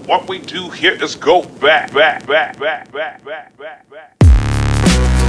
What we do here is go back, back, back, back, back, back, back, back.